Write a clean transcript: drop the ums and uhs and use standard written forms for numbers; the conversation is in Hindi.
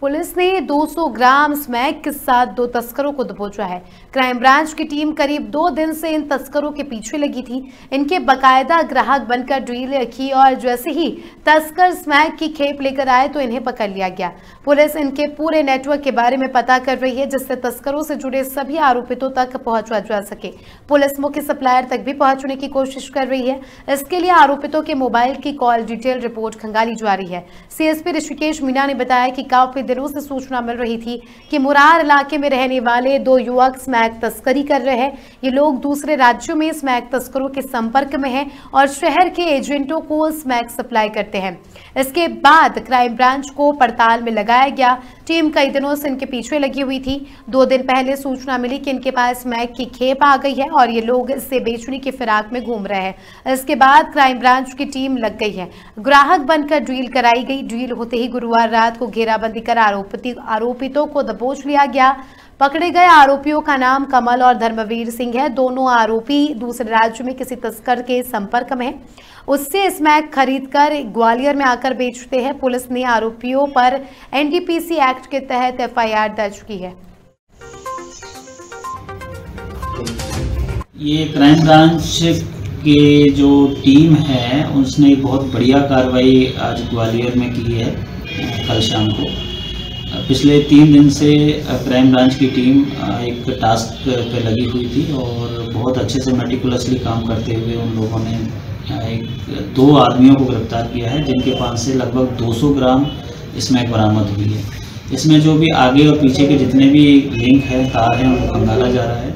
पुलिस ने 200 ग्राम स्मैक के साथ 2 तस्करों को दबोचा है। क्राइम ब्रांच की टीम करीब 2 दिन से इन तस्करों के पीछे लगी थी। इनके बकायदा ग्राहक बनकर डील की और जैसे ही तस्कर स्मैक की खेप लेकर आए तो इन्हें पकड़ लिया गया। पुलिस इनके पूरे नेटवर्क के बारे में पता कर रही है, जिससे तस्करों से जुड़े सभी आरोपितों तक पहुंचा जा सके। पुलिस मुख्य सप्लायर तक भी पहुंचने की कोशिश कर रही है। इसके लिए आरोपितों के मोबाइल की कॉल डिटेल रिपोर्ट खंगाली जा रही है। सीएसपी ऋषिकेश मीणा ने बताया कि काफी दिनों से सूचना मिल रही थी कि मुरार इलाके में रहने वाले 2 युवक स्मैक तस्करी कर रहे हैं। ये लोग दूसरे राज्यों में स्मैक तस्करों के संपर्क में हैं और शहर के एजेंटों को स्मैक सप्लाई करते हैं। इसके बाद क्राइम ब्रांच को पड़ताल में लगाया गया। टीम कई दिनों से इनके पीछे लगी हुई थी। 2 दिन पहले सूचना मिली कि इनके पास स्मैक की खेप आ गई है और ये लोग इसे बेचने की फिराक में घूम रहे हैं। इसके बाद क्राइम ब्रांच की टीम लग गई है। ग्राहक बनकर डील कराई गई। डील होते ही गुरुवार रात को घेराबंदी कर आरोपितों को दबोच लिया गया। पकड़े गए आरोपियों का नाम कमल और धर्मवीर सिंह है। दोनों आरोपी दूसरे राज्य में किसी तस्कर के संपर्क में हैं। उससे स्मैक खरीदकर ग्वालियर में आकर बेचते हैं। पुलिस ने आरोपियों पर एनडीपीसी एक्ट के तहत एफआईआर दर्ज की है। ये क्राइम ब्रांच के जो टीम है उसने बहुत बढ़िया कार्रवाई आज ग्वालियर में की है। कल शाम को पिछले 3 दिन से क्राइम ब्रांच की टीम एक टास्क पे लगी हुई थी और बहुत अच्छे से मेटिकुलसली काम करते हुए उन लोगों ने 2 आदमियों को गिरफ्तार किया है, जिनके पास से लगभग 200 ग्राम स्मैक बरामद हुई है। इसमें जो भी आगे और पीछे के जितने भी लिंक हैं, तार हैं, उनको खंगाला जा रहा है।